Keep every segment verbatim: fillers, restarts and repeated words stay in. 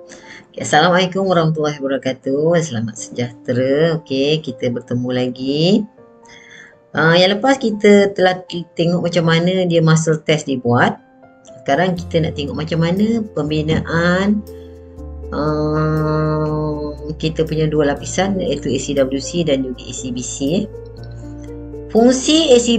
Okay, Assalamualaikum warahmatullahi wabarakatuh. Selamat sejahtera. Okey, kita bertemu lagi. Uh, yang lepas kita telah tengok macam mana dia muscle test dibuat. Sekarang kita nak tengok macam mana pembinaan uh, kita punya dua lapisan, iaitu A C W C dan juga A C B C. Eh. Fungsi A C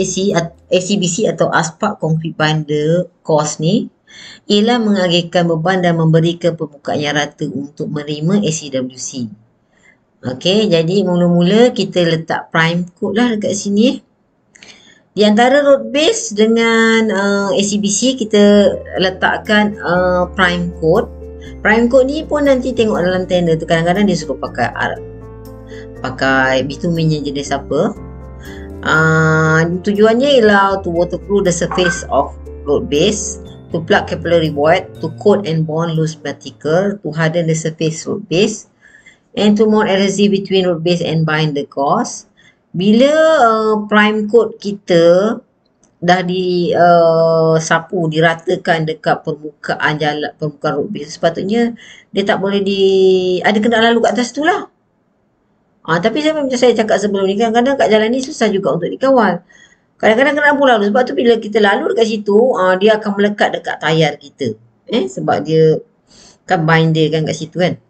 B C atau Asphalt Concrete Binder course ni ialah mengagihkan beban dan memberikan permukaan yang rata untuk menerima A C W C. Okey, jadi mula-mula kita letak prime coat lah dekat sini. Di antara road base dengan uh, A C B C kita letakkan uh, prime coat. Prime coat ni pun nanti tengok dalam tender tu kadang-kadang dia suka pakai pakai bitumen yang jenis apa. Uh, tujuannya ialah to waterproof the surface of road base, to plug capillary void, to coat and bond loose particle, to harden the surface road base, and to more adhesive between road base and binder course. Bila uh, prime coat kita dah di uh, sapu, diratakan dekat permukaan jalan, permukaan road base, sepatutnya dia tak boleh di ada kena lalu kat atas tu lah. Ha, tapi saya macam saya cakap sebelum ni, kadang-kadang kat jalan ni susah juga untuk dikawal. Kadang-kadang kena lampu lalu. Sebab tu bila kita lalu dekat situ, uh, dia akan melekat dekat tayar kita. Eh, sebab dia kan binder kan kat situ kan.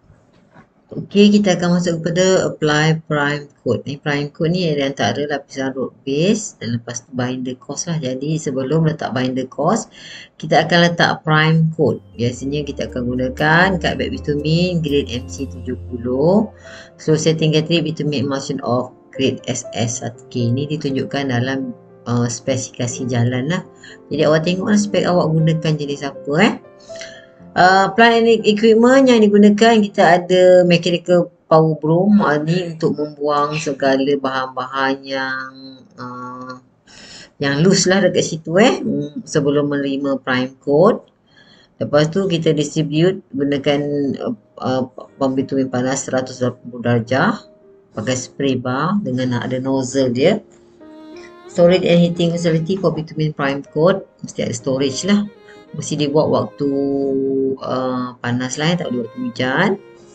Okey, kita akan masuk kepada apply prime coat. Ni prime coat ni ada antara lapisan road base dan lepas tu binder course lah. Jadi sebelum letak binder course, kita akan letak prime coat. Biasanya kita akan gunakan kat bag bitumen grade M C tujuh puluh. Slow setting catering bitumen emulsion of grade S S satu K. Ni ditunjukkan dalam uh, spesifikasi jalan lah. Jadi awak tengoklah spek awak gunakan jenis apa eh. Uh, plant and equipment yang digunakan, kita ada mechanical power broom. Uh, ni untuk membuang segala bahan-bahan yang uh, yang loose lah dekat situ eh um, sebelum menerima prime coat. Lepas tu kita distribute gunakan uh, uh, pembitumen panas seratus lapan puluh darjah pakai spray bar dengan ada nozzle dia. Storage and heating facility for bitumen prime coat, mesti ada storage lah. Mesti dibuat waktu uh, panas lah, tak boleh waktu hujan.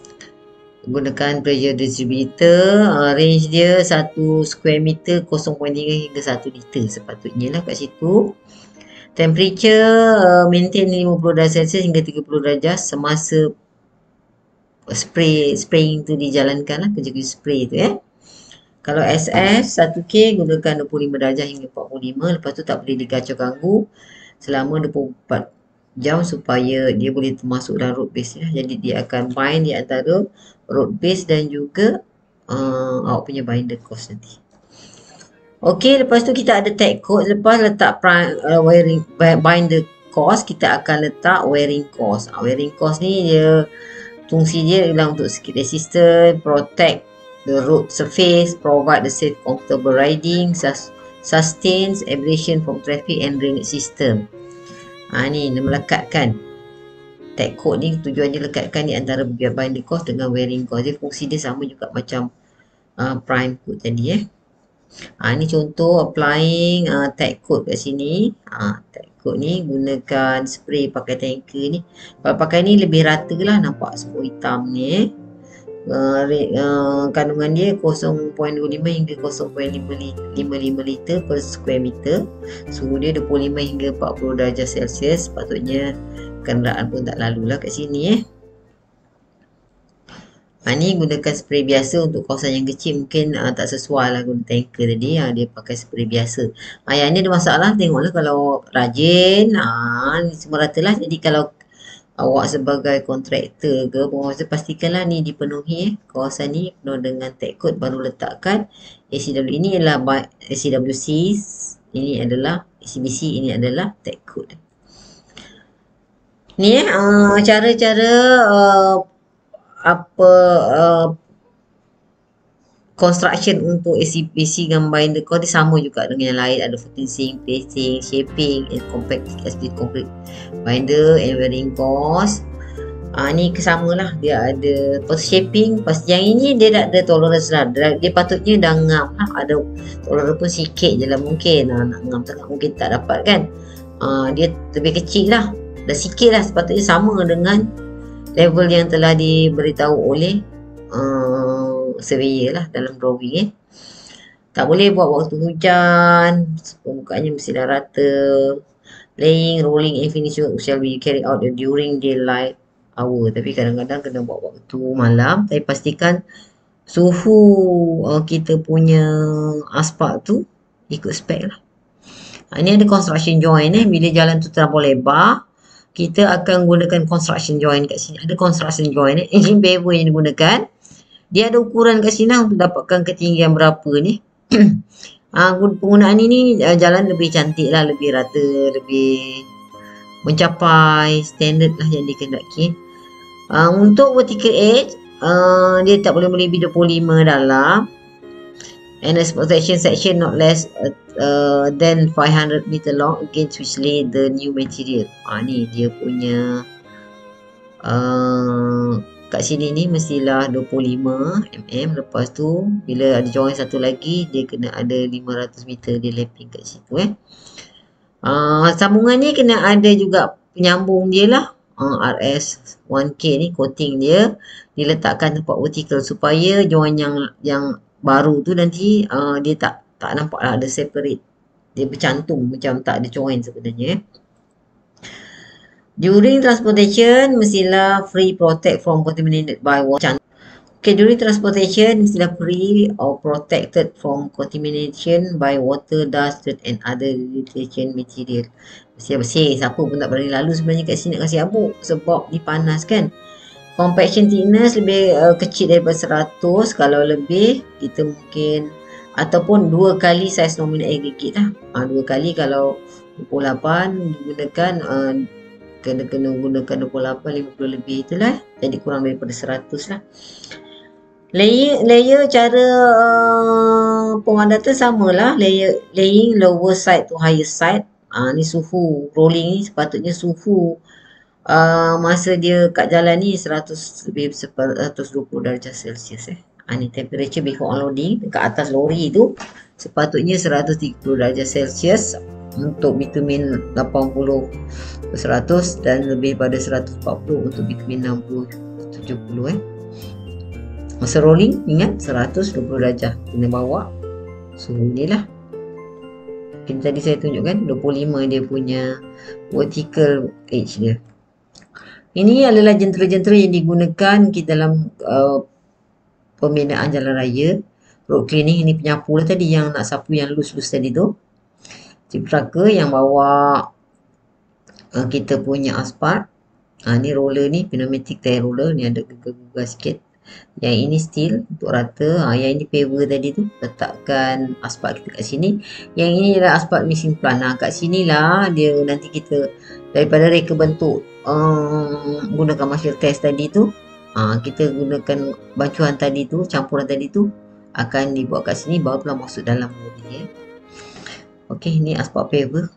Gunakan pressure distributor, uh, range dia satu square meter kosong perpuluhan tiga hingga satu liter sepatutnya lah kat situ. Temperature uh, maintain lima puluh darjah Celsius hingga tiga puluh darjah semasa spray spraying tu dijalankan lah, kerja-kerja spray tu eh. Kalau S S satu K gunakan dua puluh lima darjah hingga empat puluh lima. Lepas tu tak boleh digacau ganggu selama dua puluh empat jam supaya dia boleh termasuk dalam road base lah. Jadi dia akan bind di antara road base dan juga uh, awak punya binder course nanti. Okey, lepas tu kita ada tag coat. Lepas letak prime, uh, wiring binder course, kita akan letak wearing course. Uh, wearing course ni dia fungsi dia ialah untuk skid resistant, protect the road surface, provide the safe comfortable riding, sus sustains abrasion from traffic and drainage system. Ha, ni dia melekatkan. Tag coat ni tujuannya lekatkan di antara binder course dengan wearing course. Dia fungsi dia sama juga macam uh, prime coat tadi eh. Ha, ni contoh applying uh, tag coat kat sini. Ha, tag coat ni gunakan spray pakai tanker ni. Kalau pakai ni lebih rata lah, nampak spray hitam ni eh. Uh, uh, kandungan dia kosong perpuluhan dua lima hingga kosong perpuluhan lima lima liter per square meter. Suhu dia dua puluh lima hingga empat puluh darjah Celsius. Sepatutnya kenderaan pun tak lalu lah kat sini eh. Ha, ni gunakan spray biasa. Untuk kawasan yang kecil mungkin uh, tak sesuai lah guna tanker tadi. Ha, dia pakai spray biasa. Ha, yang ni ada masalah, tengoklah kalau rajin. Ha, ni semua rata lah. Jadi kalau awak sebagai kontraktor ke penguasa, pastikanlah ni dipenuhi eh. Kawasan ni penuh dengan tag coat, baru letakkan A C W. Ini adalah A C W C, ini adalah A C B C, ini adalah tag coat. Ni eh uh, cara-cara uh, apa uh, construction untuk A C B C dengan binder course dia sama juga dengan yang lain. Ada finishing, placing, shaping and compacting S B concrete binder and wearing course. Ah, ni kesama lah, dia ada pas shaping. Pas yang ini dia tak ada tolerance lah, dia, dia patutnya dah ngam lah. Ada tolerance pun sikit je lah mungkin. Ah, nak ngam sangat mungkin tak dapat kan. Ah, dia lebih kecil lah, dah sikit lah, sepatutnya sama dengan level yang telah diberitahu oleh uh, surveyor lah dalam drawing eh. Tak boleh buat waktu hujan, permukaannya mestilah rata. Laying, rolling and finishing shall be carried out during daylight hour. Tapi kadang-kadang kena buat waktu malam. Tapi pastikan suhu uh, kita punya aspak tu ikut spek lah. Ha, ini ada construction joint eh. Bila jalan tu terlampau lebar, kita akan gunakan construction joint kat sini. Ada construction joint eh. Engine paver yang digunakan. Dia ada ukuran kat sini untuk dapatkan ketinggian berapa ni. Ha, penggunaan ini uh, jalan lebih cantik lah, lebih rata, lebih mencapai standard lah yang dikehendaki. Uh, untuk vertical edge, uh, dia tak boleh melebihi dua puluh lima dalam. And a protection section not less uh, uh, than five hundred meter long against which lay the new material. Ha, ni dia punya uh, kat sini ni mestilah dua puluh lima milimeter. Lepas tu bila ada join satu lagi, dia kena ada lima ratus meter dia lapping kat situ eh. Uh, sambungan ni kena ada juga penyambung dia lah. Uh, R S one K ni coating dia diletakkan tempat vertical supaya join yang yang baru tu nanti uh, dia tak tak nampak lah ada separate. Dia bercantum macam tak ada join sebenarnya eh. During transportation, mestilah free protect from contaminated by water. Okay, during transportation, mestilah free or protected from contamination by water, dust, dirt and other irritation material. Mestilah bersih. Siapa pun tak berani lalu sebenarnya kat sini nak kasi abuk sebab ni panas kan. Compaction thickness lebih uh, kecil daripada seratus. Kalau lebih, kita mungkin ataupun dua kali saiz nominal aggregate lah. Ha, dua kali kalau dua puluh lapan digunakan uh, kena-kena gunakan dua puluh lapan, lima puluh lebih itulah. Jadi kurang daripada seratus lah. Layer, layer cara uh, pemadatan samalah. Layer, laying lower side to higher side. Ha, ni suhu. Rolling ni sepatutnya suhu uh, masa dia kat jalan ni seratus lebih seratus dua puluh darjah Celsius eh. Ha, ni temperature before unloading. Dekat atas lori tu sepatutnya seratus tiga puluh darjah Celsius. Untuk bitumen lapan puluh seratus dan lebih pada seratus empat puluh untuk bitumen enam puluh tujuh puluh eh. Masa rolling ingat seratus dua puluh darjah kena bawa suhu ni lah. Ini tadi saya tunjukkan dua puluh lima dia punya vertical edge dia. Ini adalah jentera-jentera yang digunakan kita dalam uh, pembinaan jalan raya. Road cleaning ini penyapu lah tadi yang nak sapu yang loose-loose tadi tu. Cipraka yang bawa uh, kita punya aspal. Ha, ni roller ni, pneumatic tire roller. Ni ada gegar-gegar sikit. Yang ini steel untuk rata. Ha, yang ini paver tadi tu. Letakkan aspal kita kat sini. Yang ini adalah aspal mixing plant. Ha, kat sini lah dia nanti kita daripada reka bentuk um, gunakan marshal test tadi tu. Ha, kita gunakan bancuan tadi tu, campuran tadi tu akan dibuat kat sini barulah masuk dalam mobil ya. Okey, ni aspal paver.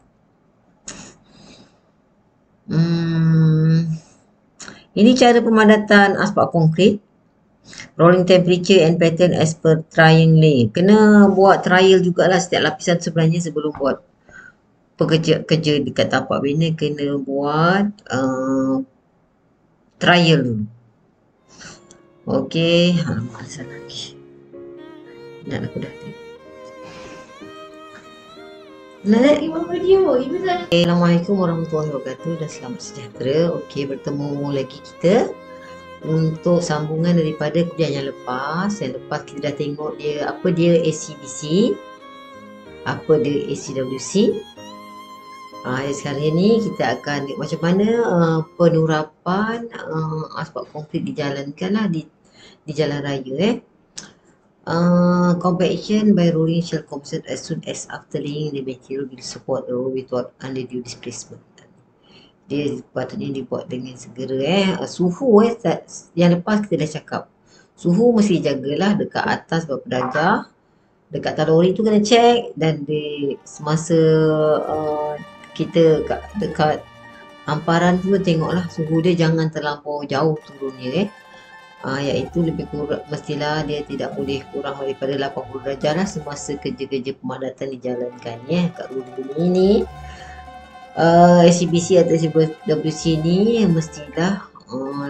Hmm. Ini cara pemadatan aspal konkrit. Rolling temperature and pattern as per trying layer. Kena buat trial jugalah setiap lapisan sebenarnya sebelum buat pekerja-kerja dekat tapak bina. Kena buat uh, trial dulu. Okey, alamak asal lagi. Nak aku dah tengok. Assalamualaikum warahmatullahi wabarakatuh dan selamat sejahtera. Okey, bertemu lagi kita untuk sambungan daripada kuliah yang lepas. Yang lepas kita dah tengok dia apa dia A C B C, apa dia A C W C. Ah, sekarang ni kita akan tengok macam mana uh, penurapan uh, aspal konkrit dijalankan lah di di jalan raya eh. Uh, compaction by rolling shall complete as soon as after laying the material will support the road without undue displacement. Dia patutnya dibuat dengan segera eh. Uh, suhu eh yang lepas kita dah cakap. Suhu mesti jagalah dekat atas berapa darjah. Dekat kalori tu kena check dan di semasa uh, kita kat, dekat hamparan tu tengoklah suhu dia jangan terlampau jauh turunnya eh. Uh, iaitu lebih kurang mestilah dia tidak boleh kurang daripada lapan puluh darjah lah semasa kerja-kerja pemadatan dijalankan ya. Kat rumah ini uh, A C B C atau A C W C ni mestilah uh,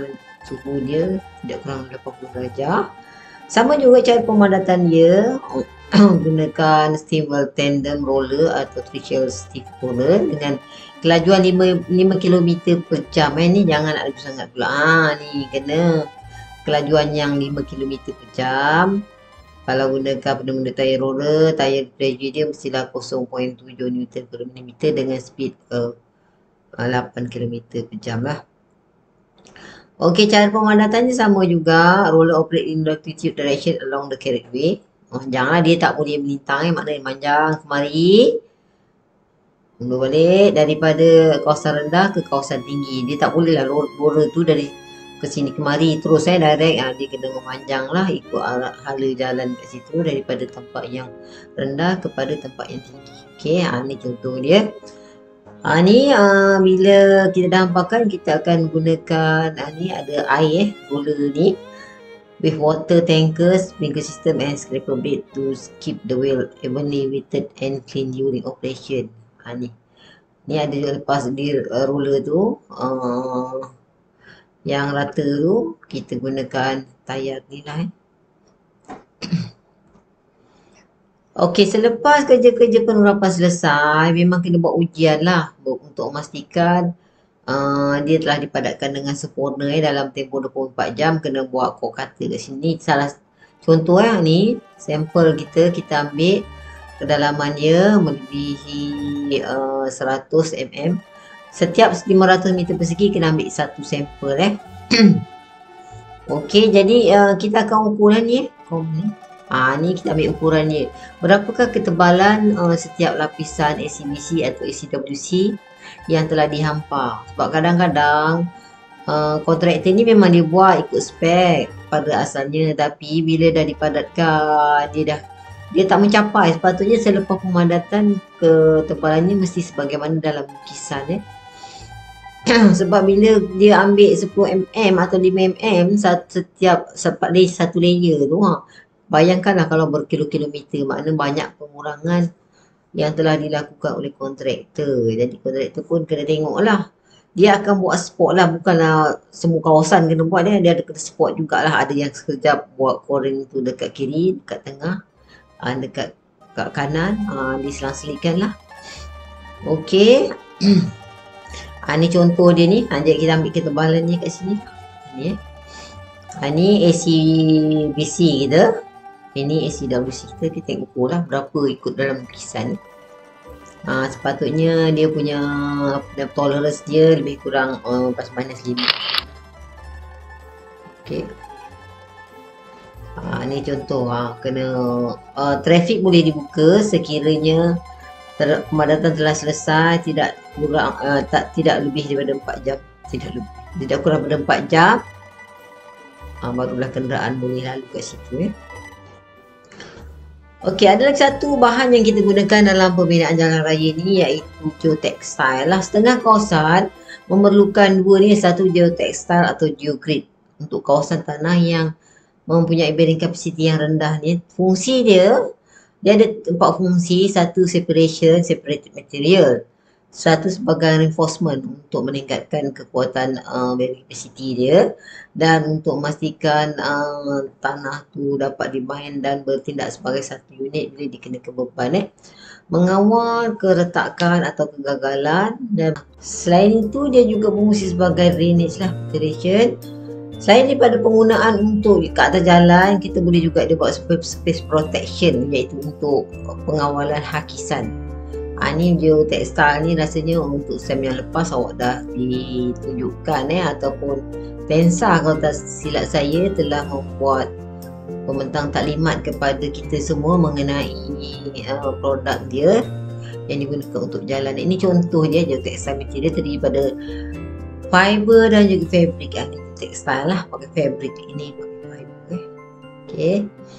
suhu dia tidak kurang lapan puluh darjah. Sama juga cara pemadatan dia gunakan steam well tandem roller atau trichel stick roller dengan kelajuan lima kilometer per jam. Eh, ni jangan nak laju sangat pula. Ah, ni kena kelajuan yang lima kilometer per jam. Kalau gunakan benda-benda tayar roller, tayar pressure dia mestilah kosong perpuluhan tujuh newton per milimeter dengan speed uh, lapan kilometer per jam lah. Okey, cara pemadatannya sama juga. Roller operate in longitude direction along the carriageway. Oh, janganlah dia tak boleh melintang, eh. maknanya manjang kemari. Mundur balik daripada kawasan rendah ke kawasan tinggi. Dia tak boleh lah roller tu dari ke sini kemari terus eh direct. Ha, dia kena memanjang lah ikut arah hala jalan kat situ daripada tempat yang rendah kepada tempat yang tinggi. Okey, ha, ni contoh dia. Ha, ni uh, bila kita dah hampakan, kita akan gunakan uh, ni ada air eh, roller ni with water tankers, sprinkler system and scraper blade to keep the wheel evenly weighted and clean during operation. Ha, ni ni ada juga lepas di uh, roller tu uh, yang rata tu kita gunakan tayar ni lah eh. Okey, selepas kerja-kerja penurapan selesai, memang kena buat ujian lah untuk memastikan uh, dia telah dipadatkan dengan sempurna eh, dalam tempoh dua puluh empat jam. Kena buat kod kata kat sini. Salah contoh eh, ni sampel kita, kita ambil kedalaman dia melebihi uh, seratus milimeter. Setiap lima ratus meter persegi kena ambil satu sampel eh. Okey, jadi uh, kita akan ukuran ni eh. ni. Ha, ni kita ambil ukuran dia. Berapakah ketebalan uh, setiap lapisan A C B C atau A C W C yang telah dihampa. Sebab kadang-kadang uh, kontraktor ni memang dia buat ikut spek pada asalnya. Tapi bila dah dipadatkan, dia dah dia tak mencapai. Sepatutnya selepas pemadatan ketebalannya mesti sebagaimana dalam lukisan eh. Sebab bila dia ambil sepuluh milimeter atau lima milimeter setiap satu layer tu, ha, bayangkanlah kalau berkilo-kilometer, makna banyak pengurangan yang telah dilakukan oleh kontraktor. Jadi kontraktor pun kena tengok lah. Dia akan buat spot lah, bukanlah semua kawasan kena buat dia. Dia ada kena spot jugalah. Ada yang sekejap buat koren tu dekat kiri, dekat tengah, dekat, dekat kanan, diselang-selitkan lah. Okey. Ha, ni contoh dia ni. Ha, jadi kita ambil ketebalan ni kat sini. Ni, ha, ni A C B C kita. Ini A C W C kita. Kita tengok ukur lah berapa ikut dalam lukisan ni. Ha, sepatutnya dia punya tolerance dia lebih kurang uh, plus minus lima. Okey. Ha, ni contoh. Ha, kena uh, trafik boleh dibuka sekiranya ter pemadatan telah selesai, tidak kurang uh, tak tidak lebih daripada empat jam, tidak lebih, tidak kurang daripada empat jam, uh, barulah kenderaan boleh lalu kat situ eh. Okey, ada lagi satu bahan yang kita gunakan dalam pembinaan jalan raya ni, iaitu geotextile lah. Setengah kawasan memerlukan dua ni, satu geotextile atau geogrid untuk kawasan tanah yang mempunyai bearing capacity yang rendah ni. Fungsi dia Dia ada empat fungsi. Satu, separation, separated material. Satu, sebagai reinforcement untuk meningkatkan kekuatan uh, bearing capacity dia. Dan untuk memastikan uh, tanah tu dapat dimain dan bertindak sebagai satu unit bila dikenakan beban eh. Mengawal keretakan atau kegagalan. Dan selain itu dia juga berfungsi sebagai drainage lah, filtration. Selain daripada penggunaan untuk ke atas jalan, kita boleh juga dia buat space protection, iaitu untuk pengawalan hakisan. Ha, ni geotextile ni rasanya untuk sem yang lepas awak dah ditunjukkan eh, ataupun Tensa kalau tak silap saya telah membuat pembentang taklimat kepada kita semua mengenai uh, produk dia yang digunakan untuk jalan. Ini contoh dia, geotextile material terdiri pada fiber dan juga fabric. Ha, tekstil lah, pakai fabric ini, pakai fiber eh. Okey.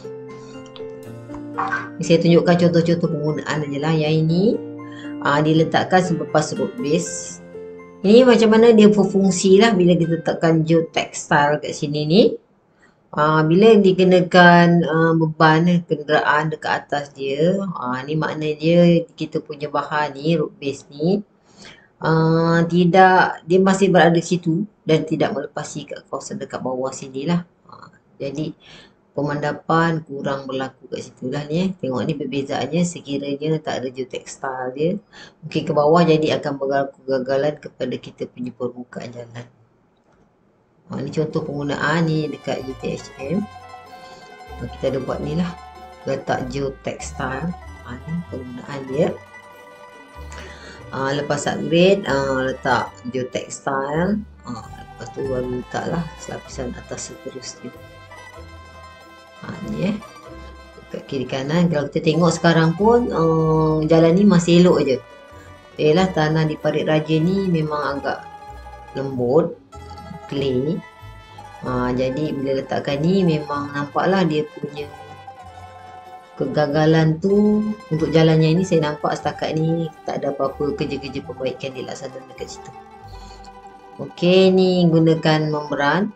Saya tunjukkan contoh-contoh penggunaan aja lah. Yang ini aa, diletakkan selepas root base. Ini macam mana dia berfungsi lah bila kita letakkan geotextile kat sini ni. Aa, bila dikenakan aa, beban kenderaan dekat atas dia, aa, ni makna dia kita punya bahan ni, root base ni, uh, tidak, dia masih berada di situ dan tidak melepasi kat kawasan dekat bawah sini lah. Uh, jadi pemandapan kurang berlaku kat situ lah ni eh. Tengok ni perbezaannya sekiranya tak ada geotekstil dia. Mungkin ke bawah jadi akan berlaku kegagalan kepada kita punya permukaan jalan. Ha, ni contoh penggunaan ni dekat U T H M. Ha, kita ada buat ni lah. Letak geotekstil. Ha, ni penggunaan dia. Ha, lepas upgrade, ha, letak geotekstil. Ha, lepas tu baru letak lah lapisan atas seterusnya. Ha, ni eh. Dekat kiri kanan. Kalau kita tengok sekarang pun, uh, jalan ni masih elok je. Yalah, tanah di Parit Raja ni memang agak lembut. Clay. Ha, jadi bila letakkan ni memang nampaklah dia punya kegagalan tu untuk jalannya ini. Saya nampak setakat ni tak ada apa-apa kerja-kerja perbaikan dilaksanakan dekat situ. Okey, ni gunakan membran.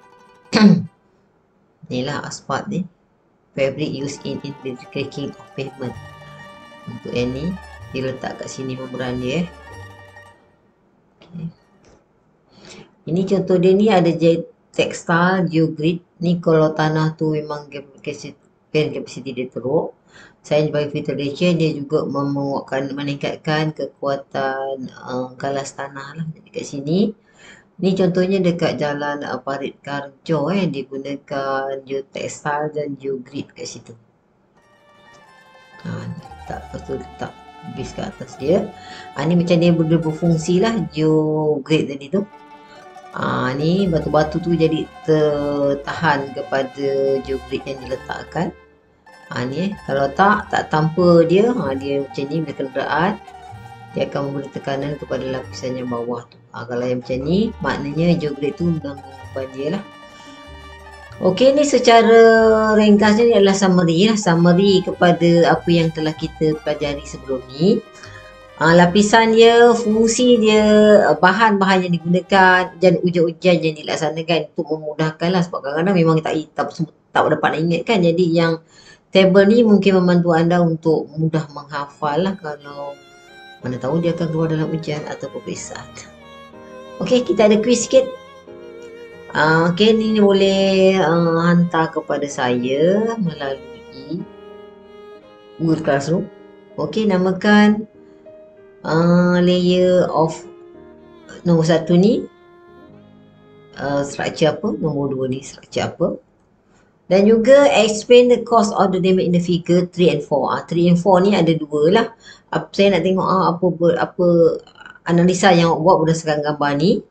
Inilah asfalt ni. Fabric used in the cracking of pavement. Untuk yang ni dia letak kat sini membran dia. Okay. Ini contoh dia ni ada tekstil, geogrid. Ni kalau tanah tu memang capacity dia teruk. Science biofiltration dia juga memuatkan, meningkatkan kekuatan uh, galas tanah lah. Jadi kat sini. Ni contohnya dekat jalan uh, Parit Karjo eh. Dia gunakan geotekstil dan geogrid kat situ. Ha, letak, lepas tu letak base kat atas dia. Ha, ni macam dia ber berfungsi lah geogrid tadi tu. Ha, ni batu-batu tu jadi tertahan kepada geogrid yang diletakkan. Ha, ni eh. Kalau tak, tak tanpa dia, ha, dia macam ni bila kenderaan, dia akan memberi tekanan kepada lapisan yang bawah tu. Ha, kalau yang macam ni, maknanya geogrid tu mengganggu dia lah. Okey, ni secara ringkasnya ni adalah summary lah. Summary kepada apa yang telah kita pelajari sebelum ni. Uh, lapisan dia, fungsi dia, uh, bahan-bahan yang digunakan dan ujian-ujian yang dilaksanakan untuk memudahkan lah. Sebab kadang-kadang memang tak, tak, tak dapat nak ingat kan. Jadi yang table ni mungkin membantu anda untuk mudah menghafal lah. Kalau mana tahu dia akan keluar dalam ujian atau peperiksaan. Okey, kita ada quiz sikit. Uh, Okey, ni boleh uh, hantar kepada saya melalui Google Classroom. Okey, namakan Uh, layer of nombor satu ni uh, structure apa, nombor dua ni structure apa, dan juga explain the cause of the damage in the figure three and four. uh, three and four ni ada dua lah. Apa, saya nak tengok uh, apa ber, apa analisa yang buat berdasarkan gambar ni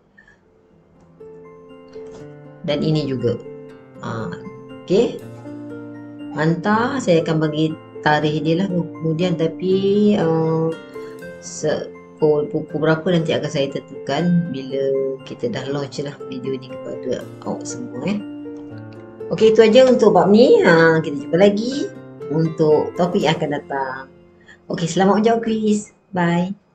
dan ini juga. uh, ok, hantar, saya akan bagi tarikh dia lah kemudian, tapi uh, pukul berapa nanti akan saya tentukan bila kita dah launch lah video ni kepada awak semua eh. Okey, itu aja untuk bab ni. Ha, kita jumpa lagi untuk topik yang akan datang. Okey, selamat menjawab quiz. Bye.